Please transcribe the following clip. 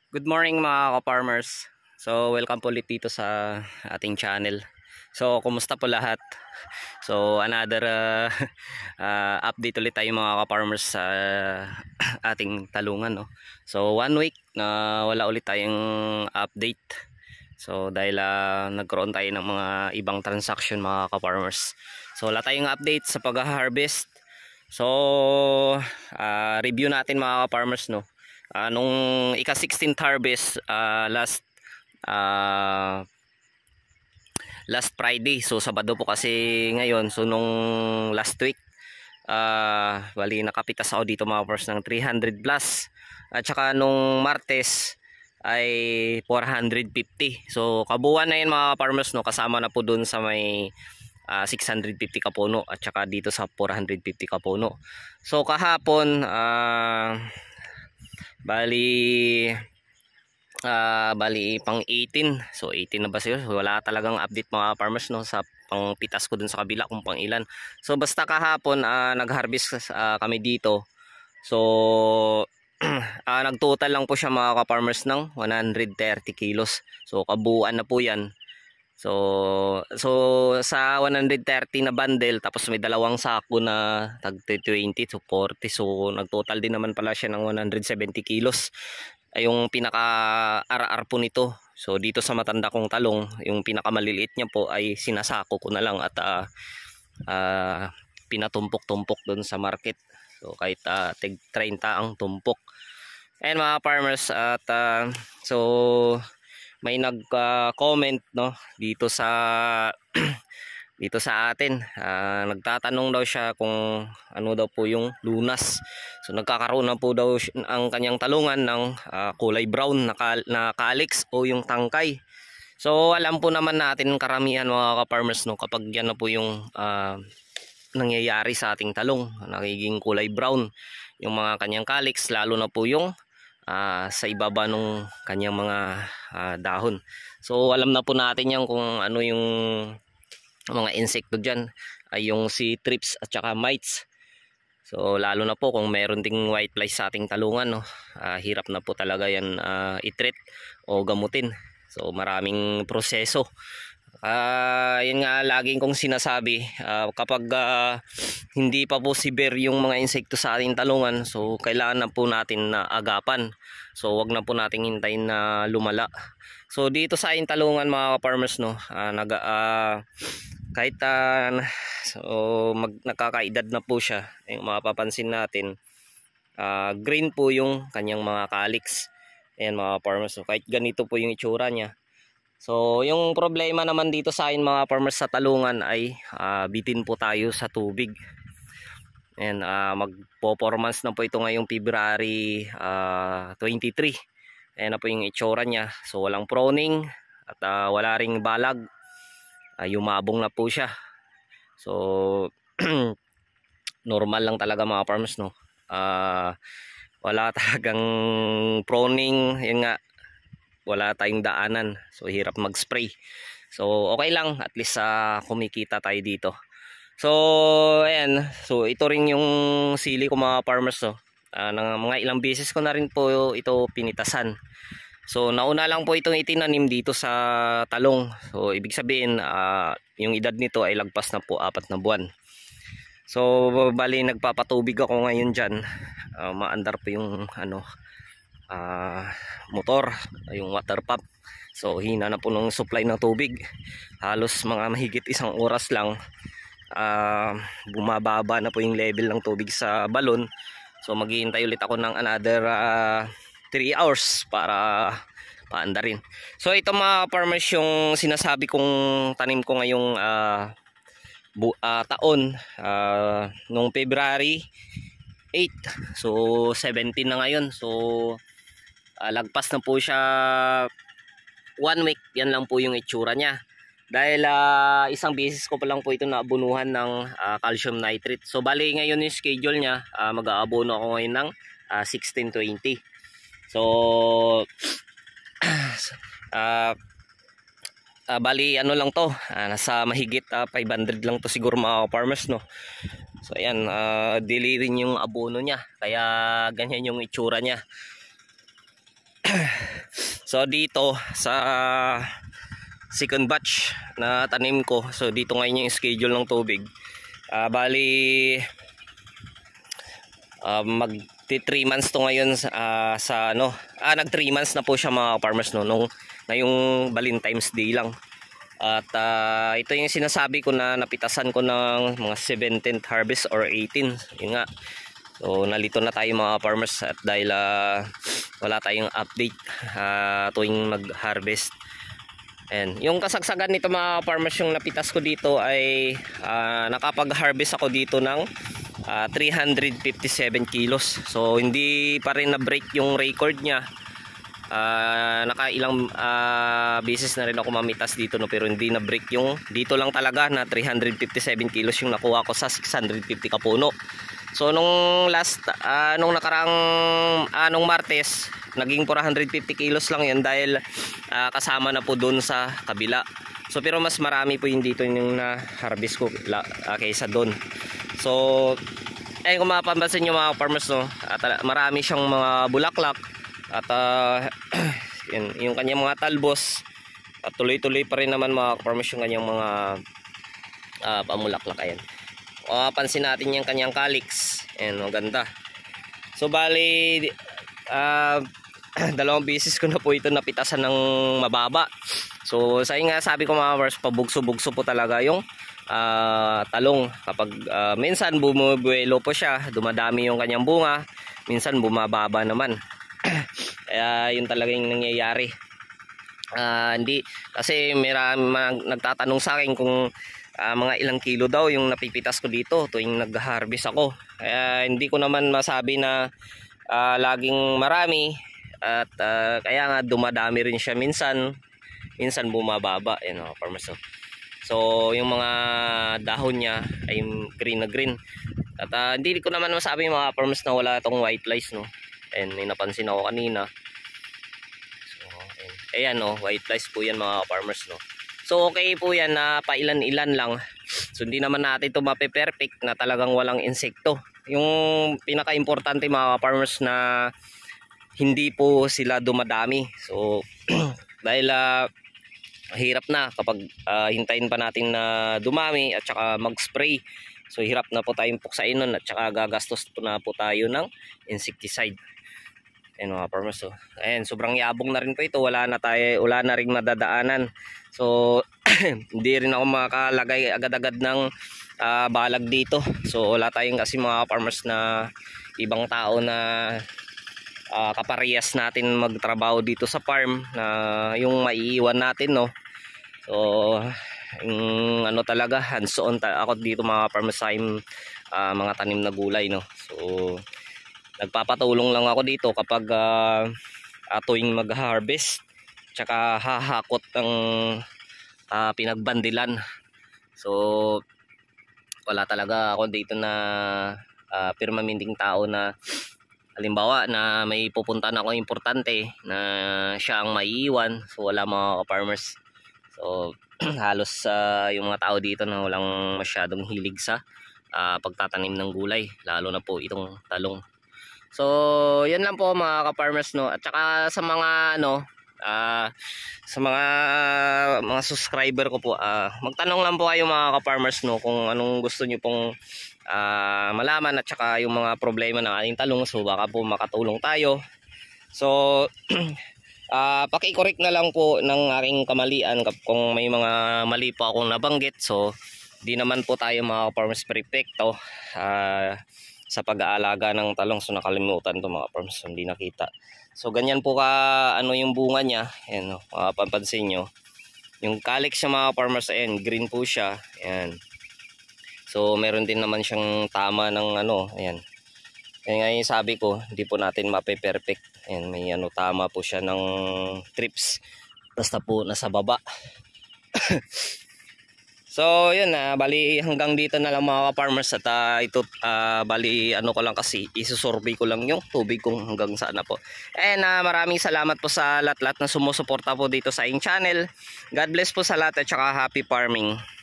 Good morning mga ka-farmers. So welcome po ulit dito sa ating channel. So kumusta po lahat? So another update ulit tayo mga ka-farmers sa ating talungan, no? So 1 week na wala ulit tayong update. So dahil nagkaroon tayo ng mga ibang transaction mga ka-farmers. So wala tayong update sa pag-harvest. So review natin mga ka-farmers, no? Nung ika-16th harvest last Friday, so Sabado po kasi ngayon. So nung last week bali nakapitas ako dito mga farmers ng 300 plus, at saka nung Martes ay 450. So kabuuan na yun mga farmers, no, kasama na po dun sa may 650 kapuno at saka dito sa 450 kapuno. So kahapon bali pang 18. So 18 na ba siya? Wala talagang update mga farmers, no, sa pang pitas ko dun sa kabila kung pang ilan. So basta kahapon nag-harvest kami dito. So nagtotal lang po siya mga ka-farmers ng 130 kilos. So kabuuan na po yan. So sa 130 na bundle, tapos may dalawang sako na tag 20 to 40. So nagtotal din naman pala siya ng 170 kilos. Ay yung pinaka RR po nito. So dito sa matanda kong talong, yung pinakamaliliit niya po ay sinasako ko na lang at pinatumpok-tumpok doon sa market. So kahit tig 30 ang tumpok. And mga farmers, at so may nag-comment, no, dito sa dito sa atin. Nagtatanong daw siya kung ano daw po yung lunas. So nagkakaroon na po daw ang kanyang talungan ng kulay brown na calyx o yung tangkay. So alam po naman natin karamihan mga ka-farmers, no, kapag yan na po yung nangyayari sa ating talong, nagiging kulay brown yung mga kanyang calyx, lalo na po yung sa ibaba nung kanyang mga dahon. So alam na po natin yan kung ano yung mga insekto dyan, ay yung si thrips at saka mites. So lalo na po kung meron ding white flies sa ating talungan, no, hirap na po talaga yan i-treat o gamutin. So maraming proseso. Yun nga laging kong sinasabi, kapag hindi pa po severe yung mga insekto sa ating talungan, so kailangan na po natin na agapan. So wag na po nating hintayin na lumala. So dito sa ating talungan mga farmers, no, kahit so nakakaedad na po siya, yung mapapansin natin green po yung kanyang mga calyx. Ayan mga farmers, so kahit ganito po yung itsura niya. So yung problema naman dito sa akin mga farmers sa talungan ay bitin po tayo sa tubig. And magpo-4 months na po ito ngayong February 23. Ayan na po yung itsura niya. So walang proning at wala ring balag. Yumabong na po siya. So normal lang talaga mga farmers, no. Wala talagang proning, yun nga, wala tayong daanan, so hirap mag-spray. So okay lang, at least kumikita tayo dito. So ayan, so ito rin yung sili ko mga farmers, no. Mga ilang beses ko na rin po ito pinitasan. So nauna lang po itong itinanim dito sa talong. So ibig sabihin yung edad nito ay lagpas na po 4 na buwan. So bali nagpapatubig ako ngayon dyan. Maandar po yung motor, yung water pump. So hina na po ng supply ng tubig. Halos mga mahigit 1 oras lang bumababa na po yung level ng tubig sa balon. So maghihintay ulit ako ng another 3 hours para paandarin. So ito mga farmers yung sinasabi kong tanim ko ngayong taon, nung February 8. So 17 na ngayon. So lagpas na po siya 1 week. Yan lang po yung itsura niya. Dahil isang beses ko pa lang po ito naabunuhan ng calcium nitrate. So bali ngayon yung schedule niya, mag-aabono ako ngayon ng 16-20. So bali ano lang to, nasa mahigit 500 lang to siguro mga farmers, no. So ayan, dili rin yung abono niya, kaya ganyan yung itsura niya. So dito sa second batch na tanim ko, so dito ngayon yung schedule ng tubig. Bali magti 3 months to ngayon sa ano, nag 3 months na po siya mga farmers no, nung ngayong Valentine's Day lang. At ito yung sinasabi ko na napitasan ko ng mga 17th harvest or 18th, yun nga. So nalito na tayo mga farmers at dahil wala tayong update tuwing mag-harvest. And yung kasagsagan nito mga farmers, yung napitas ko dito ay nakapag-harvest ako dito ng 357 kilos. So hindi pa rin na-break yung record niya. Nakailang beses na rin ako mamitas dito no, pero hindi na-break yung dito lang talaga na 357 kilos yung nakuha ko sa 650 kapuno. So nung nung nakarang nung Martes, naging 450 kilos lang yan dahil kasama na po doon sa kabila. So pero mas marami po yung dito yung na-harvest ko kaysa doon. So kung mapapansin nyo mga farmers no, marami siyang mga bulaklak at yung kanyang mga talbos at tuloy-tuloy pa rin naman mga farmers yung kanyang mga pamulaklak. Ayan. Pansin natin yung kanyang calyx. Ayan, maganda. So bali dalawang beses ko na po ito napitasan ng mababa. So nga sabi ko mga farmers, pabugso-bugso po talaga yung talong. Kapag minsan bumubuelo po siya, dumadami yung kanyang bunga, minsan bumababa naman. Kaya yun talaga yung nangyayari. Hindi kasi nagtatanong sa akin kung mga ilang kilo daw yung napipitas ko dito tuwing nag-harvest ako. Kaya hindi ko naman masabi na laging marami at kaya nga dumadami rin siya minsan bumababa, you know, farmers. So yung mga dahon niya ay green na green. At hindi ko naman masabi mga farmers na wala itong white lice no. And may napansin ako kanina. So ayan no, white lice po yan mga farmers no. So okay po yan na pailan-ilan lang. So hindi naman natin ito mape-perfect na talagang walang insekto. Yung pinaka-importante mga farmers na hindi po sila dumadami. So dahil hirap na kapag hintayin pa natin na dumami at saka mag-spray. So hirap na po tayong puksain nun at saka gagastos po na po tayo ng insecticide. Ayan mga farmers. So ayan, sobrang yabong na rin po ito. Wala na ring madadaanan. So hindi rin ako makalagay agad-agad ng balag dito. So wala tayong kasi mga farmers na ibang tao na kaparehas natin magtrabaho dito sa farm na yung maiiwan natin no. So yung ano talaga hands-on ako dito mga farmers sa mga tanim na gulay no. So nagpapatulong lang ako dito kapag tuwing mag-harvest tsaka hahakot ng pinagbandilan. So wala talaga ako dito na permanenteng tao na halimbawa na may pupuntahan ako importante na siya ang maiiwan. So wala mga farmers. So halos yung mga tao dito na walang masyadong hilig sa pagtatanim ng gulay, lalo na po itong talong. So yan lang po mga ka-farmers no. At saka sa mga sa mga subscriber ko po, magtanong lang po kayo mga ka-farmers no kung anong gusto niyo pong malaman at saka yung mga problema ng ating talong. So baka po makatulong tayo. So paki-correct na lang po ng aking kamalian kung may mga mali po akong nabanggit. So di naman po tayo mga farmers perfecto sa pag-aalaga ng talong. So nakalimutan to mga farmers, hindi nakita. So ganyan po yung bunga niya. Ayan, papansin nyo yung calyx siya mga farmers. Ayan, green po siya. Ayan. So meron din naman siyang tama ng ayan. Kaya nga yung sabi ko, hindi po natin mape-perfect. Ayan, may tama po siya ng trips. Basta po nasa baba. So yun bali hanggang dito na lang mga farmers at ito bali ko lang kasi isusurvey ko lang yung tubig kung hanggang saan na po. And maraming salamat po sa lahat na sumusuporta po dito sa aking channel. God bless po sa lahat at saka happy farming.